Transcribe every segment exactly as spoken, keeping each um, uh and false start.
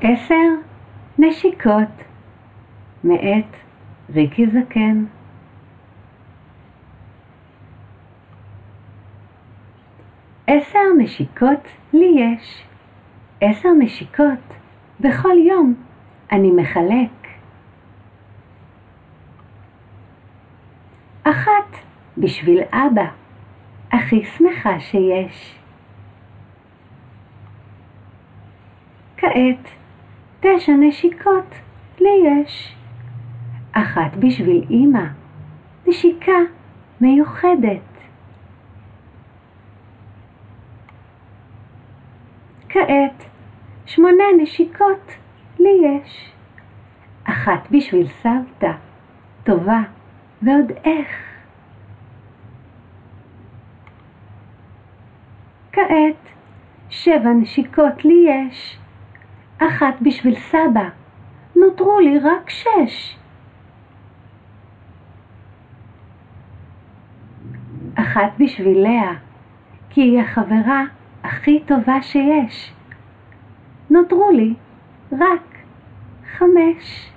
עשר נשיקות מאת ריקי זקן. עשר נשיקות לי יש, עשר נשיקות בכל יום אני מחלק. אחת בשביל אבא, הכי שמחה שיש. כעת תשע נשיקות לי יש, אחת בשביל אמא, נשיקה מיוחדת. כעת שמונה נשיקות לי יש, אחת בשביל סבתא, טובה ועוד איך. כעת שבע נשיקות לי יש, אחת בשביל סבא, נותרו לי רק שש. אחת בשביל לאה, כי היא החברה הכי טובה שיש. נותרו לי רק חמש.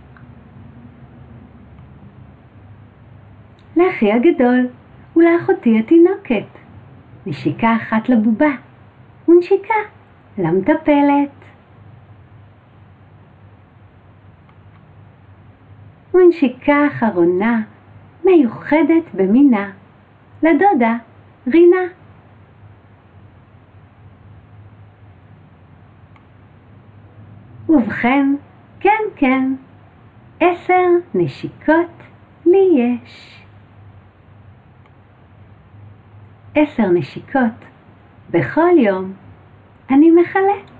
לאחי הגדול ולאחותי התינוקת, נשיקה אחת לבובה ונשיקה למטפלת. ונשיקה אחרונה מיוחדת במינה לדודה רינה. ובכן, כן כן, עשר נשיקות לי יש. עשר נשיקות בכל יום אני מחלק.